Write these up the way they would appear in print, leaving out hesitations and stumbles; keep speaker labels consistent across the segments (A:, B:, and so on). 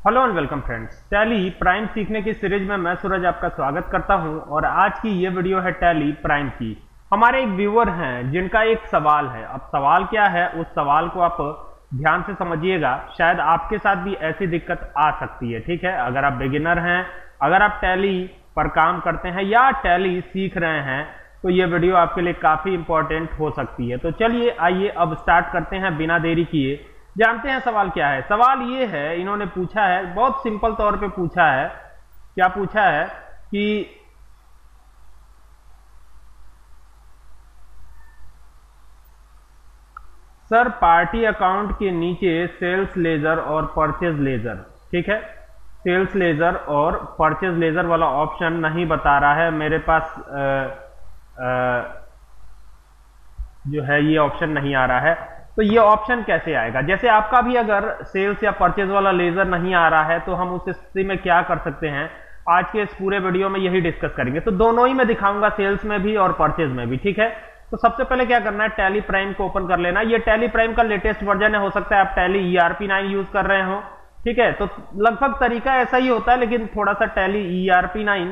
A: Hello and welcome friends. Tally Prime सीखने की series में मैं सूरज आपका स्वागत करता हूं और आज की ये वीडियो है टैली प्राइम की। हमारे एक व्यूअर हैं जिनका एक सवाल है। अब सवाल क्या है, उस सवाल को आप ध्यान से समझिएगा, शायद आपके साथ भी ऐसी दिक्कत आ सकती है। ठीक है, अगर आप बिगिनर हैं, अगर आप टैली पर काम करते हैं या टैली सीख रहे हैं तो ये वीडियो आपके लिए काफी इंपॉर्टेंट हो सकती है। तो चलिए आइए अब स्टार्ट करते हैं बिना देरी किए। जानते हैं सवाल क्या है। सवाल ये है, इन्होंने पूछा है, बहुत सिंपल तौर पे पूछा है। क्या पूछा है कि सर पार्टी अकाउंट के नीचे सेल्स लेजर और परचेज लेजर, ठीक है, सेल्स लेजर और परचेज लेजर वाला ऑप्शन नहीं बता रहा है मेरे पास। जो है ये ऑप्शन नहीं आ रहा है। तो ये ऑप्शन कैसे आएगा? जैसे आपका भी अगर सेल्स या परचेज वाला लेजर नहीं आ रहा है तो हम उस स्थिति में क्या कर सकते हैं, आज के इस पूरे वीडियो में यही डिस्कस करेंगे। तो दोनों ही मैं दिखाऊंगा, सेल्स में भी और परचेज में भी। ठीक है, तो सबसे पहले क्या करना है, टैली प्राइम को ओपन कर लेना। ये टैली प्राइम का लेटेस्ट वर्जन है, हो सकता है आप टैली ERP9 यूज कर रहे हो। ठीक है, तो लगभग तरीका ऐसा ही होता है, लेकिन थोड़ा सा टैली ERP9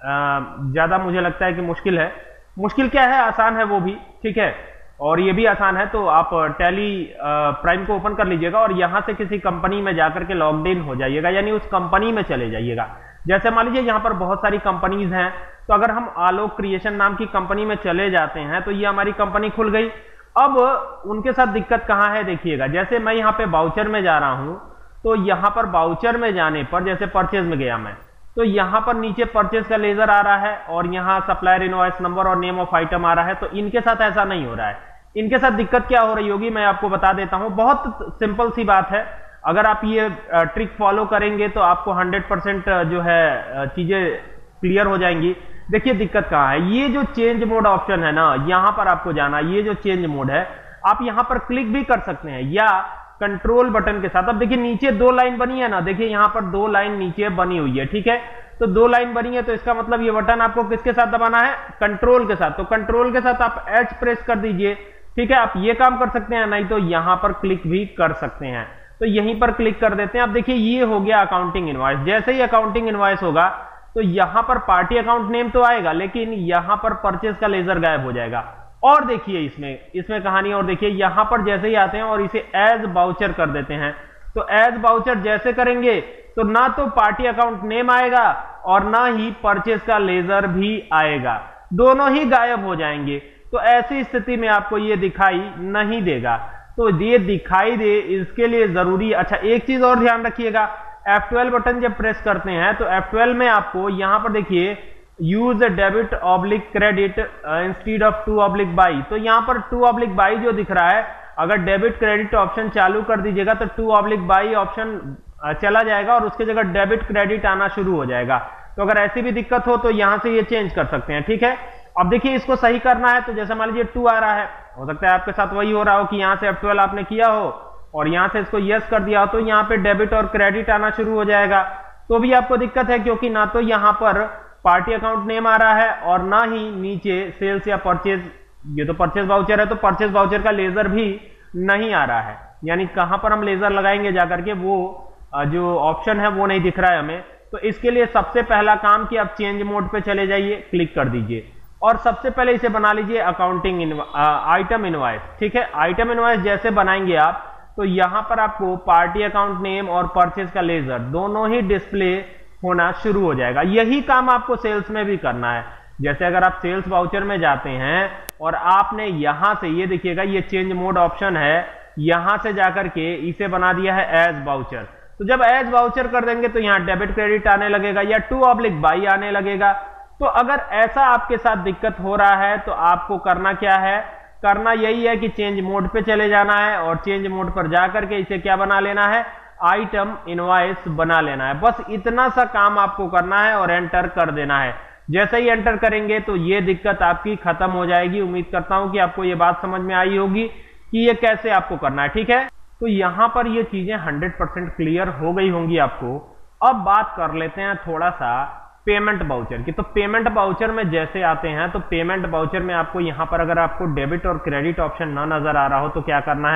A: ज्यादा मुझे लगता है कि मुश्किल है। मुश्किल क्या है, आसान है वो भी। ठीक है, और ये भी आसान है। तो आप टैली प्राइम को ओपन कर लीजिएगा और यहां से किसी कंपनी में जाकर के लॉग्ड इन हो जाइएगा, यानी उस कंपनी में चले जाइएगा। जैसे मान लीजिए यहां पर बहुत सारी कंपनीज हैं, तो अगर हम आलोक क्रिएशन नाम की कंपनी में चले जाते हैं तो ये हमारी कंपनी खुल गई। अब उनके साथ दिक्कत कहां है देखिएगा। जैसे मैं यहाँ पे बाउचर में जा रहा हूं, तो यहां पर बाउचर में जाने पर, जैसे परचेज में गया मैं, तो यहां पर नीचे परचेज का लेजर आ रहा है और यहां सप्लायर इनवॉइस नंबर और नेम ऑफ आइटम आ रहा है। तो इनके साथ ऐसा नहीं हो रहा है। इनके साथ दिक्कत क्या हो रही होगी मैं आपको बता देता हूं। बहुत सिंपल सी बात है, अगर आप ये ट्रिक फॉलो करेंगे तो आपको 100% जो है चीजें क्लियर हो जाएंगी। देखिए दिक्कत कहां है। ये जो चेंज मोड ऑप्शन है ना, यहां पर आपको जाना, ये जो चेंज मोड है, आप यहां पर क्लिक भी कर सकते हैं या कंट्रोल बटन के साथ। अब देखिए नीचे दो लाइन बनी है ना, देखिए यहां पर दो लाइन नीचे बनी हुई है। ठीक है, तो दो लाइन बनी है, तो इसका मतलब ये बटन आपको किसके साथ दबाना है, कंट्रोल के साथ। तो कंट्रोल के साथ आप H प्रेस कर दीजिए। ठीक है, आप ये काम कर सकते हैं, नहीं तो यहां पर क्लिक भी कर सकते हैं। तो यहीं पर क्लिक कर देते हैं। अब देखिए ये हो गया अकाउंटिंग इनवॉइस। जैसे ही अकाउंटिंग इनवॉइस होगा तो यहां पर पार्टी अकाउंट नेम तो आएगा, लेकिन यहां पर परचेज का लेजर गायब हो जाएगा। और देखिए इसमें कहानी, और देखिए यहां पर जैसे ही आते हैं और इसे एज बाउचर कर देते हैं, तो एज बाउचर जैसे करेंगे तो ना तो पार्टी अकाउंट नेम आएगा और ना ही परचेज का लेजर भी आएगा, दोनों ही गायब हो जाएंगे। तो ऐसी स्थिति में आपको ये दिखाई नहीं देगा। तो ये दिखाई दे, इसके लिए जरूरी, अच्छा एक चीज और ध्यान रखिएगा, F12 बटन जब प्रेस करते हैं तो F12 में आपको यहां पर देखिए use debit oblique credit instead of 2/बाई। तो यहां पर 2/बाई जो दिख रहा है, अगर डेबिट क्रेडिट ऑप्शन चालू कर दीजिएगा तो 2/बाई ऑप्शन चला जाएगा और उसकी जगह डेबिट क्रेडिट आना शुरू हो जाएगा। तो अगर ऐसी भी दिक्कत हो तो यहां से ये चेंज कर सकते हैं। ठीक है, अब देखिए इसको सही करना है, तो जैसे मान लीजिए 2 आ रहा है, हो सकता है आपके साथ वही हो रहा हो कि यहां से F12 आपने किया हो और यहां से इसको यस कर दिया हो, तो यहां पे डेबिट और क्रेडिट आना शुरू हो जाएगा। तो भी आपको दिक्कत है, क्योंकि ना तो यहां पर पार्टी अकाउंट नेम आ रहा है और ना ही नीचे सेल्स या परचेज, ये तो परचेज वाउचर है तो परचेज वाउचर का लेजर भी नहीं आ रहा है। यानी कहां पर हम लेजर लगाएंगे जाकर के, वो जो ऑप्शन है वो नहीं दिख रहा है हमें। तो इसके लिए सबसे पहला काम कि आप चेंज मोड पे चले जाइए, क्लिक कर दीजिए और सबसे पहले इसे बना लीजिए अकाउंटिंग आइटम इनवॉइस। ठीक है, आइटम इनवॉइस जैसे बनाएंगे आप, तो यहां पर आपको पार्टी अकाउंट नेम और परचेज का लेजर दोनों ही डिस्प्ले होना शुरू हो जाएगा। यही काम आपको सेल्स में भी करना है। जैसे अगर आप सेल्स वाउचर में जाते हैं और आपने यहां से, ये देखिएगा ये चेंज मोड ऑप्शन है, यहां से जाकर के इसे बना दिया है एज वाउचर। तो जब एज वाउचर कर देंगे तो यहां डेबिट क्रेडिट आने लगेगा या 2/बाई आने लगेगा। तो अगर ऐसा आपके साथ दिक्कत हो रहा है तो आपको करना क्या है, करना यही है कि चेंज मोड पे चले जाना है और चेंज मोड पर जाकर के इसे क्या बना लेना है, आइटम इनवॉइस बना लेना है। बस इतना सा काम आपको करना है और एंटर कर देना है। जैसे ही एंटर करेंगे तो ये दिक्कत आपकी खत्म हो जाएगी। उम्मीद करता हूं कि आपको ये बात समझ में आई होगी कि ये कैसे आपको करना है। ठीक है, तो यहां पर ये चीजें 100% क्लियर हो गई होंगी आपको। अब बात कर लेते हैं थोड़ा सा पेमेंट बाउचर की। तो पेमेंट बाउचर में जैसे आते हैं, तो पेमेंट बाउचर में आपको यहां पर अगर आपको डेबिट और क्रेडिट ऑप्शन ना नजर आ रहा हो तो क्या करना है,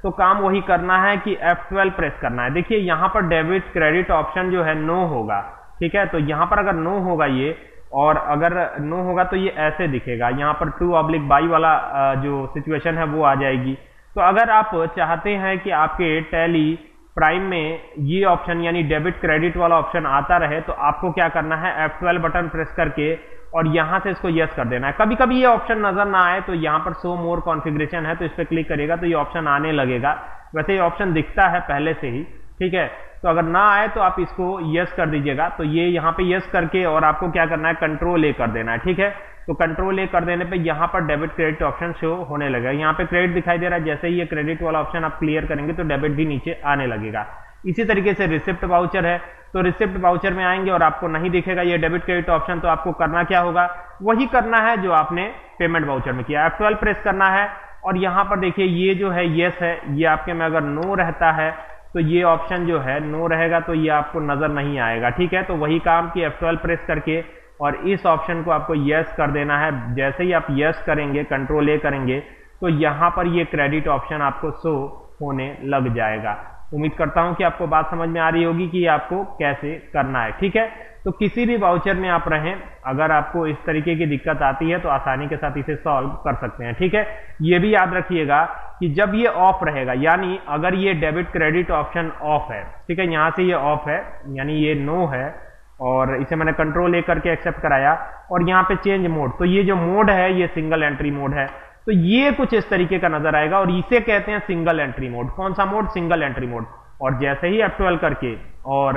A: तो काम वही करना है कि F12 प्रेस करना है। देखिए यहाँ पर डेबिट क्रेडिट ऑप्शन जो है नो होगा, ठीक है। तो यहाँ पर अगर नो होगा ये, और अगर नो होगा तो ये ऐसे दिखेगा, यहाँ पर 2/बाई वाला जो सिचुएशन है वो आ जाएगी। तो अगर आप चाहते हैं कि आपके टैली प्राइम में ये ऑप्शन यानी डेबिट क्रेडिट वाला ऑप्शन आता रहे, तो आपको क्या करना है, F12 बटन प्रेस करके और यहां से इसको यस कर देना है। कभी कभी ये ऑप्शन नजर ना आए तो यहाँ पर शो मोर कॉन्फ़िगरेशन है, तो इस पर क्लिक करिएगा तो ये ऑप्शन आने लगेगा। वैसे ये ऑप्शन दिखता है पहले से ही, ठीक है। तो अगर ना आए तो आप इसको यस कर दीजिएगा। तो ये यहाँ पे यस करके और आपको क्या करना है, कंट्रोल ए कर देना है, ठीक है। तो कंट्रोल ए कर देने पे यहाँ पर डेबिट क्रेडिट ऑप्शन शो होने लगेगा। यहाँ पे क्रेडिट दिखाई दे रहा है, जैसे ही ये क्रेडिट वाला ऑप्शन आप क्लियर करेंगे तो डेबिट भी नीचे आने लगेगा। इसी तरीके से रिसिप्ट वाउचर है, तो रिसिप्ट वाउचर में आएंगे और आपको नहीं दिखेगा ये डेबिट क्रेडिट ऑप्शन, तो आपको करना क्या होगा, वही करना है जो आपने पेमेंट वाउचर में किया। F12 प्रेस करना है और यहाँ पर देखिए ये जो है यस है, ये आपके में अगर नो रहता है तो ये ऑप्शन जो है नो रहेगा, तो ये आपको नजर नहीं आएगा, ठीक है। तो वही काम कि F12 प्रेस करके और इस ऑप्शन को आपको यस कर देना है। जैसे ही आप यस करेंगे, कंट्रोल ए करेंगे, तो यहाँ पर ये क्रेडिट ऑप्शन आपको शो होने लग जाएगा। उम्मीद करता हूं कि आपको बात समझ में आ रही होगी कि आपको कैसे करना है, ठीक है। तो किसी भी वाउचर में आप रहें, अगर आपको इस तरीके की दिक्कत आती है तो आसानी के साथ इसे सॉल्व कर सकते हैं, ठीक है। ये भी याद रखिएगा कि जब ये ऑफ रहेगा, यानी अगर ये डेबिट क्रेडिट ऑप्शन ऑफ है, ठीक है, यहां से ये ऑफ है यानी ये नो है, और इसे मैंने कंट्रोल ए करके एक्सेप्ट कराया, और यहाँ पे चेंज मोड, तो ये जो मोड है ये सिंगल एंट्री मोड है। तो ये कुछ इस तरीके का नजर आएगा और इसे कहते हैं सिंगल एंट्री मोड। कौन सा मोड, सिंगल एंट्री मोड। और जैसे ही F12 करके और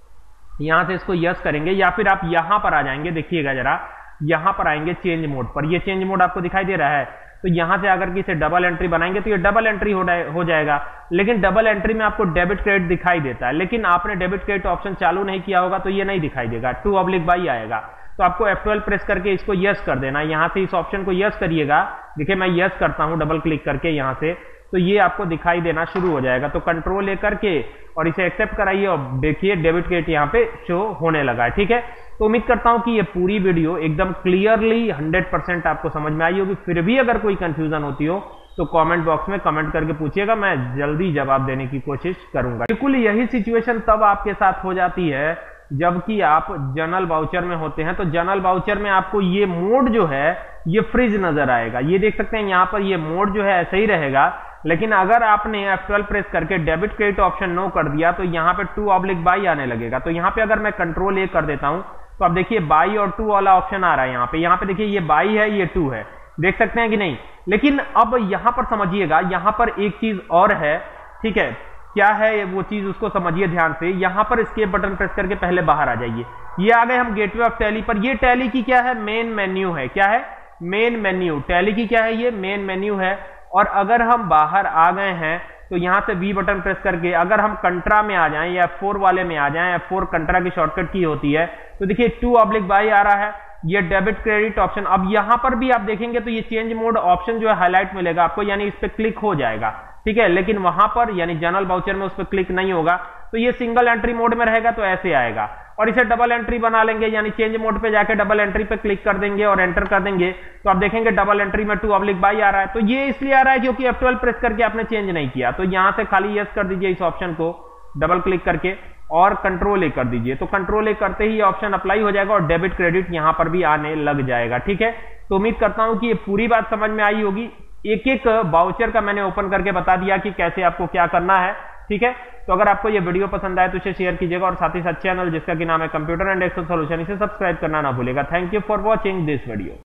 A: यहां से इसको यस करेंगे, या फिर आप यहां पर आ जाएंगे, देखिएगा जरा, यहां पर आएंगे चेंज मोड पर, ये चेंज मोड आपको दिखाई दे रहा है। तो यहां से अगर इसे डबल एंट्री बनाएंगे तो ये डबल एंट्री हो जाएगा, लेकिन डबल एंट्री में आपको डेबिट क्रेडिट दिखाई देता है, लेकिन आपने डेबिट क्रेडिट ऑप्शन चालू नहीं किया होगा तो ये नहीं दिखाई देगा, 2/बाई आएगा। तो आपको F12 प्रेस करके इसको यस कर देना, यहां से इस ऑप्शन को यस करिएगा। देखिए मैं यस करता हूं डबल क्लिक करके यहां से, तो ये आपको दिखाई देना शुरू हो जाएगा। तो कंट्रोल ए करके और इसे एक्सेप्ट कराइए और देखिए डेबिट क्रेडिट यहाँ पे शो होने लगा है, ठीक है। तो उम्मीद करता हूं कि ये पूरी वीडियो एकदम क्लियरली 100% आपको समझ में आई होगी। फिर भी अगर कोई कंफ्यूजन होती हो तो कमेंट बॉक्स में कमेंट करके पूछिएगा, मैं जल्दी जवाब देने की कोशिश करूंगा। बिल्कुल यही सिचुएशन तब आपके साथ हो जाती है जबकि आप जनरल वाउचर में होते हैं। तो जनरल वाउचर में आपको ये मोड जो है ये फ्रीज नजर आएगा, ये देख सकते हैं यहाँ पर ये मोड जो है ऐसे ही रहेगा। लेकिन अगर आपने F12 प्रेस करके डेबिट क्रेडिट ऑप्शन नो कर दिया तो यहाँ पे 2/बाई आने लगेगा। तो यहाँ पे अगर मैं कंट्रोल ए कर देता हूं तो आप देखिए बाई और 2 वाला ऑप्शन आ रहा है यहाँ पे देखिए ये बाई है, ये 2 है, देख सकते हैं कि नहीं। लेकिन अब यहां पर समझिएगा, यहां पर एक चीज और है, ठीक है, क्या है वो चीज उसको समझिए ध्यान से। यहां पर एस्केप बटन प्रेस करके पहले बाहर आ जाइए, ये आ गए हम गेटवे ऑफ टैली पर। ये टैली की क्या है, मेन मेन्यू है, क्या है, मेन मेन्यू। टैली की क्या है, ये मेन मेन्यू है। और अगर हम बाहर आ गए हैं तो यहां से बी बटन प्रेस करके अगर हम कंट्रा में आ जाएं या F4 वाले में आ जाएं, F4 कंट्रा की शॉर्टकट की होती है, तो देखिए 2/बाई आ रहा है, ये डेबिट क्रेडिट ऑप्शन। अब यहां पर भी आप देखेंगे तो ये चेंज मोड ऑप्शन जो है हाईलाइट मिलेगा आपको, यानी इस पर क्लिक हो जाएगा, ठीक है। लेकिन वहां पर यानी जनरल वाउचर में उस पर क्लिक नहीं होगा, तो ये सिंगल एंट्री मोड में रहेगा, तो ऐसे आएगा। और इसे डबल एंट्री बना लेंगे, यानी चेंज मोड पे जाके डबल एंट्री पे क्लिक कर देंगे और एंटर कर देंगे, तो आप देखेंगे डबल एंट्री में 2/बाई आ रहा है। तो ये इसलिए आ रहा है क्योंकि F12 प्रेस करके आपने चेंज नहीं किया। तो यहां से खाली यस कर दीजिए इस ऑप्शन को डबल क्लिक करके और कंट्रोल ए कर दीजिए। तो कंट्रोल ए करते ही ऑप्शन अप्लाई हो जाएगा और डेबिट क्रेडिट यहां पर भी आने लग जाएगा, ठीक है। तो उम्मीद करता हूं कि ये पूरी बात समझ में आई होगी। एक एक वाउचर का मैंने ओपन करके बता दिया कि कैसे आपको क्या करना है, ठीक है। तो अगर आपको ये वीडियो पसंद आए तो इसे शेयर कीजिएगा और साथ ही साथ चैनल जिसका कि नाम है कंप्यूटर एंड एक्सेल सॉल्यूशन, इसे सब्सक्राइब करना ना भूलेगा। Thank you for watching this video.